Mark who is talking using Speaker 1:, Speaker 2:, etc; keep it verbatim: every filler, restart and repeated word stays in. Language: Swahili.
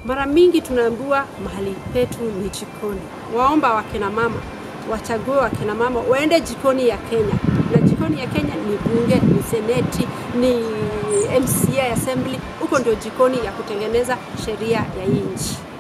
Speaker 1: Mara mingi tunaambiwa mahali petu ni jikoni. Waomba wakina mama, wachague wakina mama, waende jikoni ya Kenya. Na jikoni ya Kenya ni bunge, ni seneti, ni M C A assembly. Huko ndio jikoni ya kutengeneza sheria ya nchi.